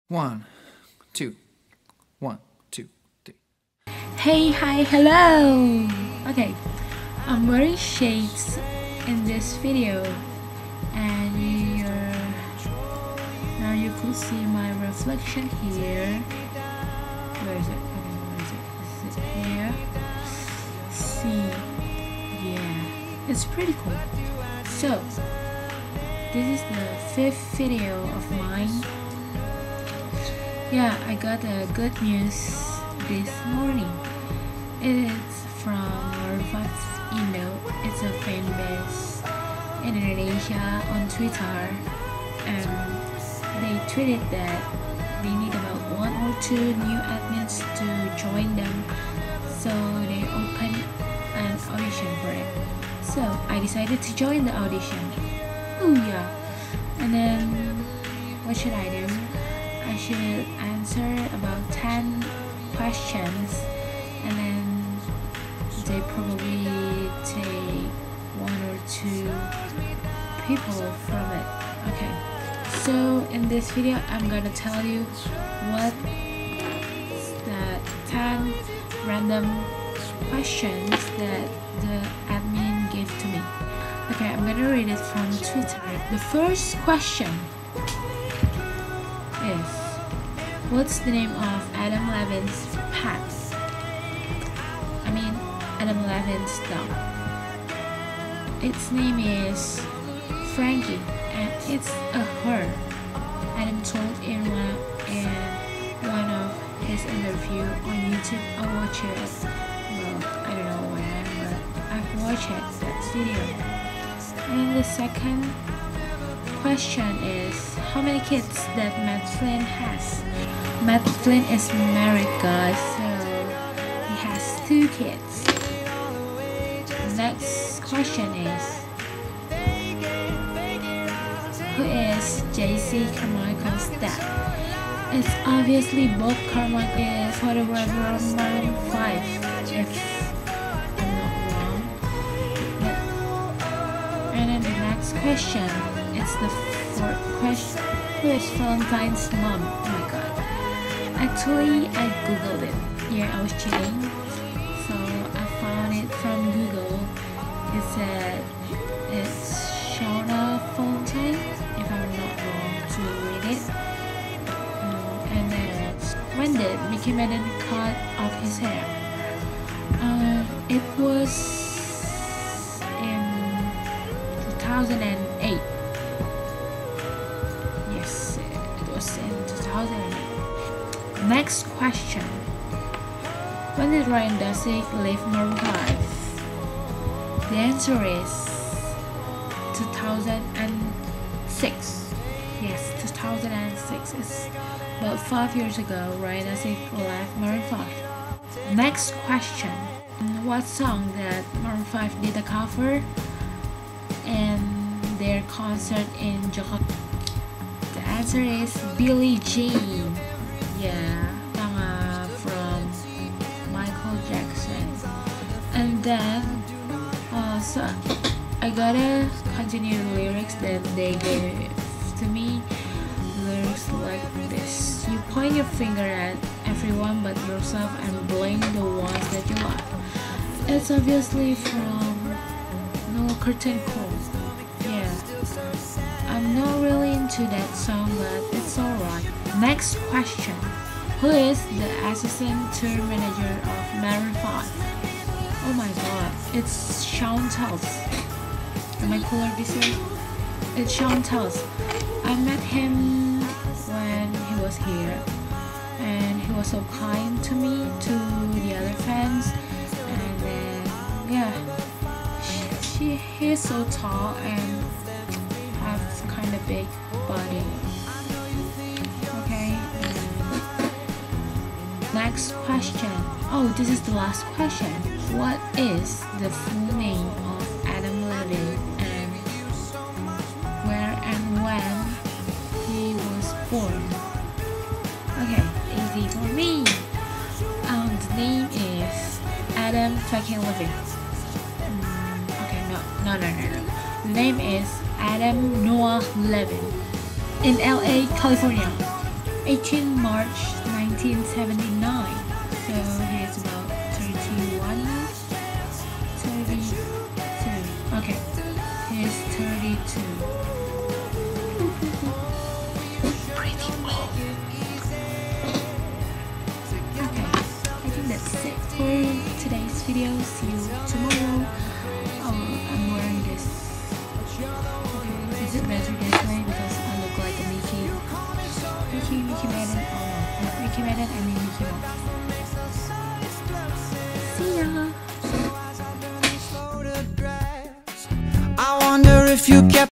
One, two, one, two, three. Hey, hi, hello! Okay, I'm wearing shades in this video, and now you could see my reflection here. Where is it? Okay, where is it? Is it here? See, yeah, it's pretty cool. So, this is the 5th video of mine. Yeah, I got a good news this morning. It's from Maroon INDO. It's a fan base in Indonesia on Twitter, and they tweeted that they need about 1 or 2 new admins to join them, so they opened an audition for it. So I decided to join the audition. Oh yeah, and then what should I do? I should answer about 10 questions, and then they probably take 1 or 2 people from it. Okay, so in this video I'm gonna tell you what the 10 random questions that the admin gave to me. Okay, I'm gonna read it from Twitter. The first question is, what's the name of Adam Levine's pet? I mean, Adam Levine's dog. Its name is Frankie, and it's a her. Adam told in one of his interview on YouTube. I watched it. Well, I don't know when, but I've watched that video. And the second question is, how many kids that Matt Flynn has? Matt Flynn is married, guys, so he has 2 kids. Next question is, who is J.C. Carmichael's dad? It's obviously Bob Carmichael, photographer of Maroon 5, if I'm not wrong. And then the next question, it's the 4th question. Who is Valentine's mom? Oh my god. Actually, I googled it. Yeah, I was cheating. So I found it from Google. It said it's Shauna Valentine, if I'm not wrong to read it. And then when did Mickey Madden cut off his hair? It was in 2008. Yes, it was in 2008. Next question. When did Ryan Dusek leave Maroon 5? The answer is 2006. Yes, 2006. It's about 5 years ago Ryan Dusek left Maroon 5. Next question. What song that Maroon 5 did a cover in their concert in Jakarta? The answer is Billie Jean. Yeah, from Michael Jackson. And then so I gotta continue the lyrics that they gave to me. Lyrics like this: you point your finger at everyone but yourself and blame the ones that you love. It's obviously from No Curtain Call. Yeah, I'm not really into that song, but it's alright. Next question. Who is the assistant tour manager of Maroon 5? Oh my god, it's Sean Tells. Am I cooler this way? It's Sean Tells. I met him when he was here, and he was so kind to me, to the other fans, and then yeah, he's so tall and have kind of big body. Okay. Next question. Oh, this is the last question. What is the full name of Adam Levine, and where and when he was born? Okay, easy for me. The name is Adam fucking Levine. Okay, no. The name is Adam Noah Levine in LA, California. 18 March 1979. So he's about 31 now. 32. Okay, he's 32. Pretty old. Okay, I think that's it for today's video. See you tomorrow. I'm wearing this. Okay, is it better this way because I look like a Mickey Madden? Oh no, Mickey Madden, I mean Mickey Mouse. See ya! I wonder if you kept